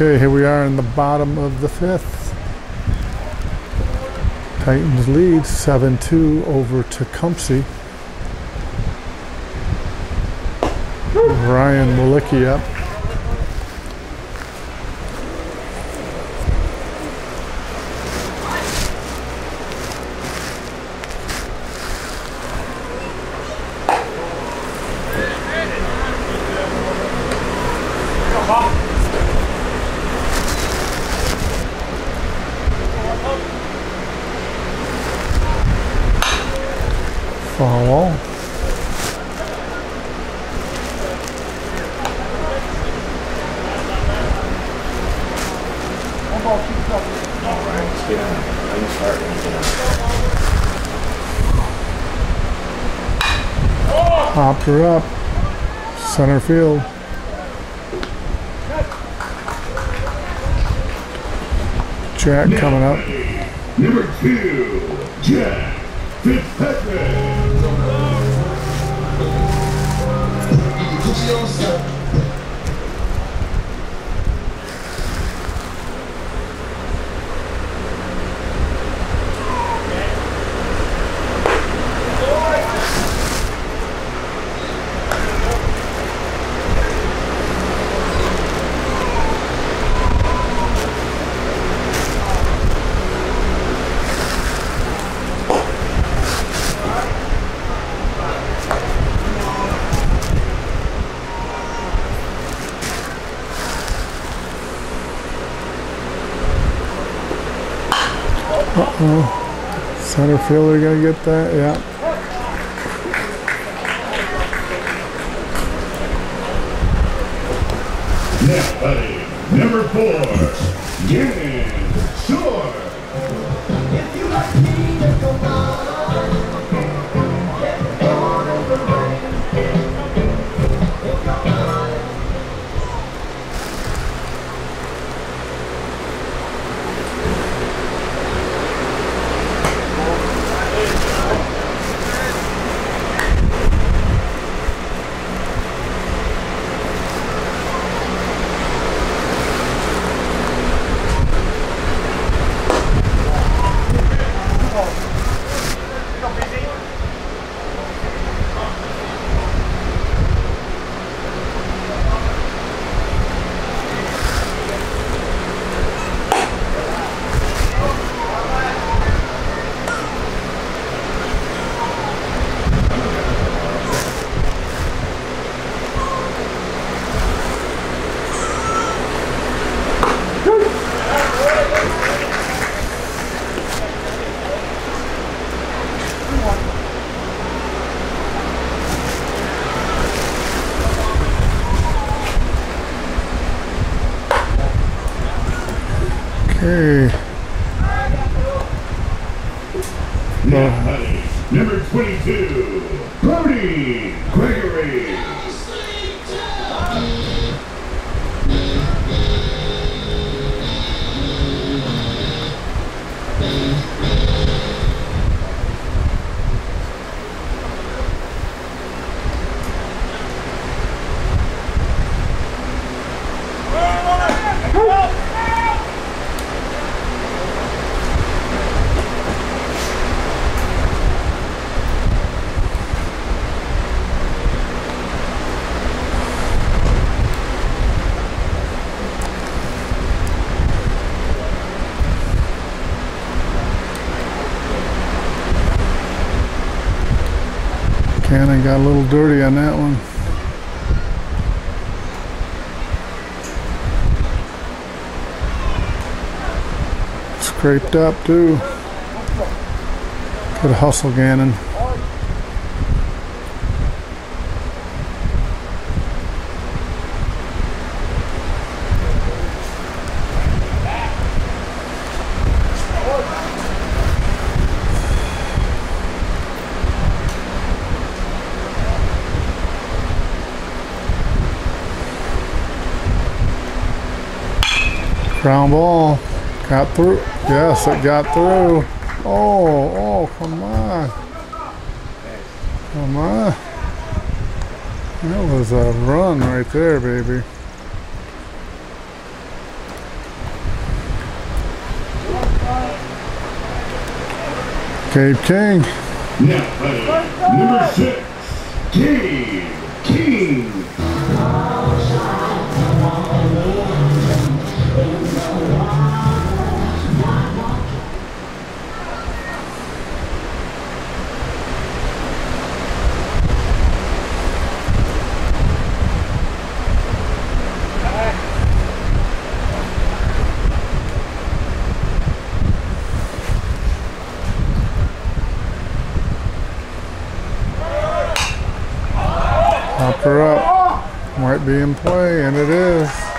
Okay, here we are in the bottom of the fifth. Titans lead 7-2 over Tecumseh. Ryan Malicki up. Foul. Popped her up. Center field. Jack coming up. Number 2, Jack Fitzpatrick. Uh-oh. Center fielder gonna get that? Yeah. Now, buddy, number 4, Gannon Shore. If you like me, then go Okay. Now, buddy, number 22, Brody Gregory. Cannon got a little dirty on that one. Scraped up too. Good hustle, Gannon. Ground ball. Got through. Yes, it got through. Oh, come on. Come on. That was a run right there, baby. Cave King. Now fighting number 6, Cave King. Popped her up. Might be in play, and it is.